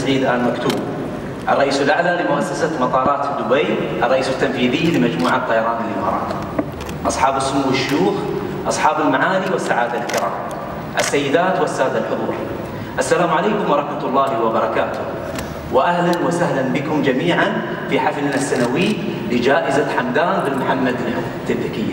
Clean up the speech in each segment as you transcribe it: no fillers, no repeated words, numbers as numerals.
سعيد آل مكتوم، الرئيس الأعلى لمؤسسة مطارات دبي، الرئيس التنفيذي لمجموعة طيران الإمارات، أصحاب السمو الشيوخ، أصحاب المعالي والسعادة الكرام، السيدات والسادة الحضور، السلام عليكم ورحمة الله وبركاته، وأهلا وسهلا بكم جميعا في حفلنا السنوي لجائزة حمدان بن محمد التذكية.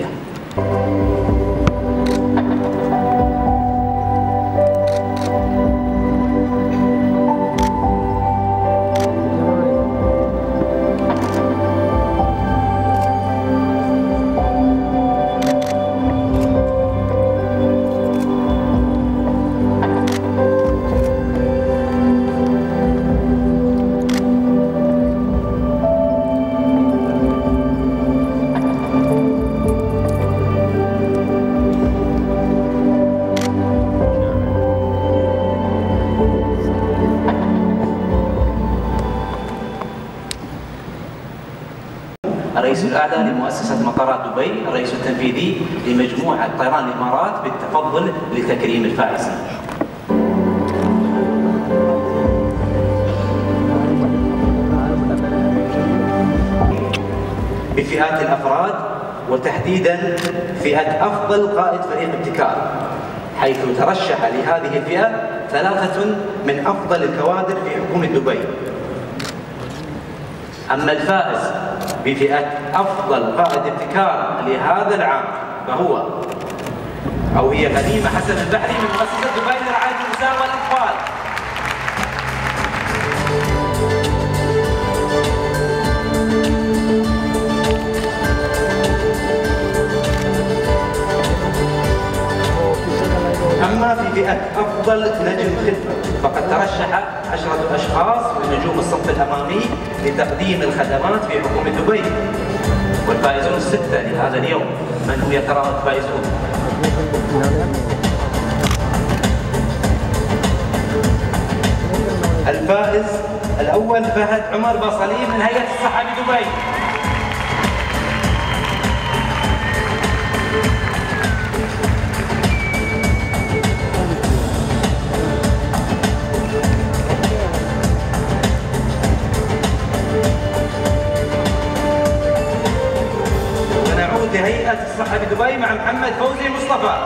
الرئيس الأعلى لمؤسسة مطارات دبي، الرئيس التنفيذي لمجموعة طيران الإمارات بالتفضل لتكريم الفائزين. بفئات الأفراد وتحديدا فئة أفضل قائد فريق ابتكار، حيث ترشح لهذه الفئة 3 من أفضل الكوادر في حكومة دبي. أما الفائز بفئة أفضل قائد ابتكار لهذا العام هي غنيمة حسن البحري من مؤسسة دبي لرعاية النساء والأطفال. أما في فئة أفضل نجم خدمة فقد ترشح 10 أشخاص من نجوم الصف الأمامي لتقديم الخدمات في حكومة دبي، والفائزون 6 لهذا اليوم. من هم يا ترى الفائزون؟ الفائز الأول فهد عمر باصلي من هيئة الصحة بدبي. هيئة الصحة بدبي مع محمد فوزي مصطفى.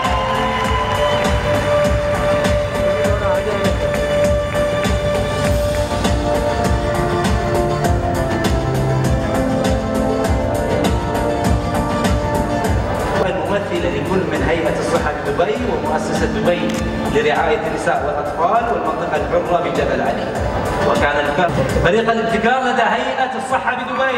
والممثلة لكل من هيئة الصحة بدبي ومؤسسة دبي لرعاية النساء والأطفال والمنطقة الحرة بجبل علي. وكان فريق الابتكار لدى هيئة الصحة بدبي.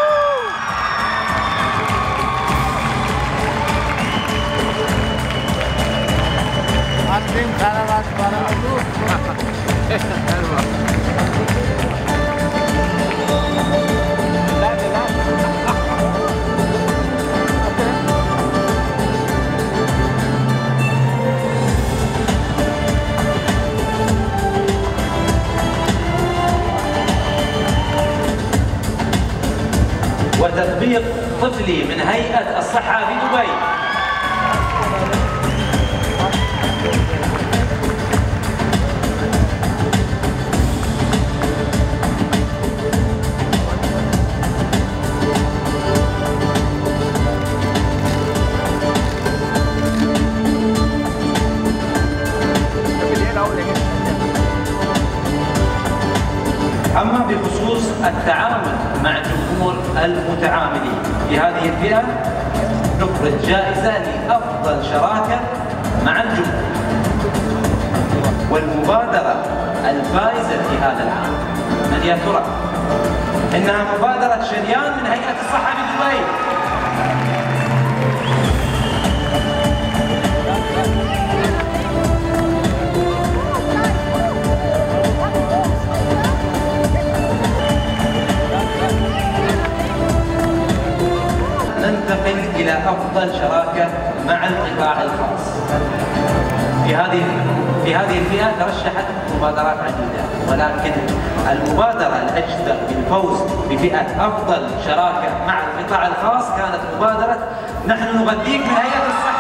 وتطبيق طفلي من هيئة الصحة بدبي. أما بخصوص التعامل مع جمهور المتعاملين في هذه الفئة نفرض جائزة لأفضل شراكة مع الجمهور. والمبادرة الفائزة في هذا العام من يا ترى؟ إنها مبادرة شريان من هيئة الصحة بدبي. ننتقل إلى أفضل شراكة مع القطاع الخاص. في هذه الفئة ترشحت مبادرات عديدة، ولكن المبادرة الأجدر بالفوز بفئة أفضل شراكة مع القطاع الخاص كانت مبادرة نحن نغذيك من هيئة الصحة.